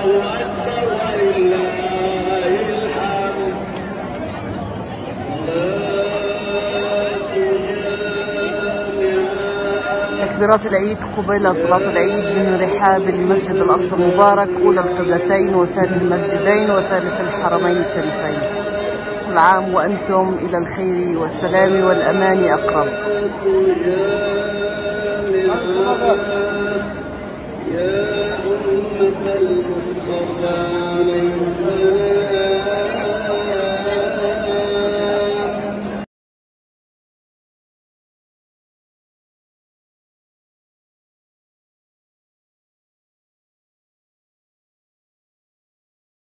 تكبيرات العيد قبيل صلاة العيد من رحاب المسجد الأقصى المبارك، أولى القبلتين وثاني المسجدين وثالث الحرمين الشريفين. كل عام وأنتم إلى الخير والسلام والأمان أقرب. يا أمة المصطفى